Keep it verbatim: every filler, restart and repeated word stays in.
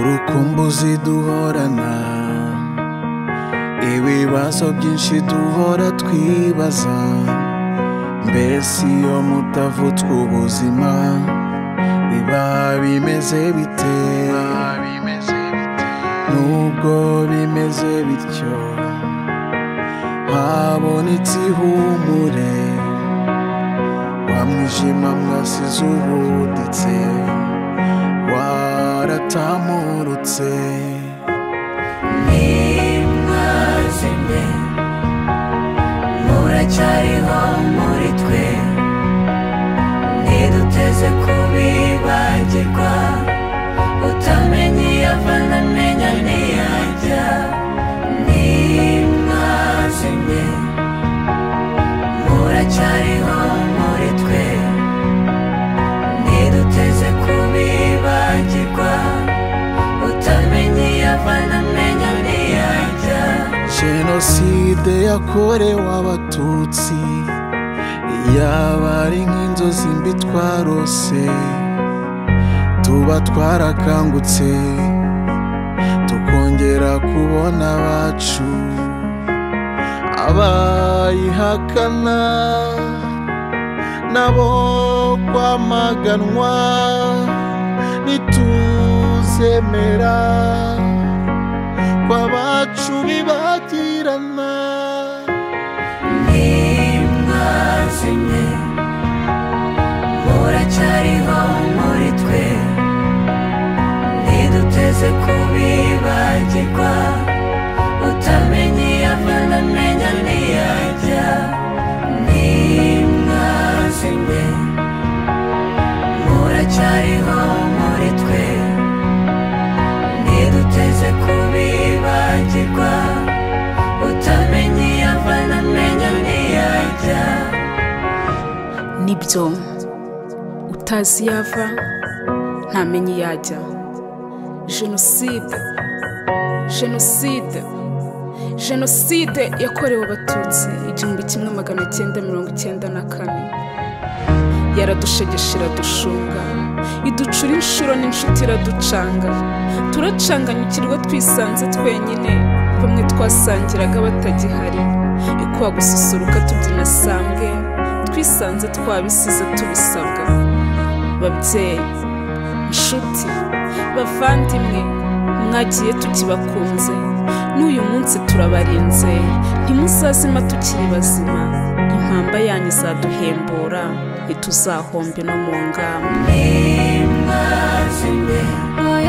urukumbuzi duhorana, ibibazo byinshi duhora twibaza, mbese iyo mutavutswe ubuzima biba bimeze bite? Nubwo bimeze bityo habonetse ihumure, wa mwijima mwasize ubuditse waratamurutse. Ntimwazimye muracyariho muri twe, ntiduteze kubibagirwa, utamenye iyava ntamenya n'iyajya. Ntimwazimye muracyariho muri twe, ntiduteze kubibagirwa, utamenye iyava ntamenya n'iyajya. Jenoside yakorewe Abatutsi yaba ari nk'inzozi mbi twarose, tuba twarakangutse tukongera kubona abacu. Abayihakana nabo kwamaganwa nituzemera kw'abacu bibagirana. Ntimwazimye muracyariho muri twe, ntiduteze kubibagirwa, utamenye iyava ntamenya n'iyajya. Ntimwazimye muracyariho muri twe, ntiduteze kubibagirwa, utamenye iyava ntamenya n'iyajya. Nibyo utazi yava ntamenye iyajya. Jenoside Jenoside Jenoside yakorewe Abatutsi igihumbi kimwe magana cyenda mirongo icyenda na kane yaradushegeshe iradushunga, iducura inshuro n'inshuti iraducanga, turacanganyukirwa twisanze twenyine, bamwe twasangiraga batagihari, ikuwa gususuruka tubyina sambwe, twisanze twabisize tubisabwa. Babyeyi, inshuti, bavandimwe, mwagiye tukibakunze, n'uyu munsi turabarinze, ntimuzazima tukiri bazima, impamba yanyu izaduhembura, ntituzahombe no mu ngamba. Ntimwazimye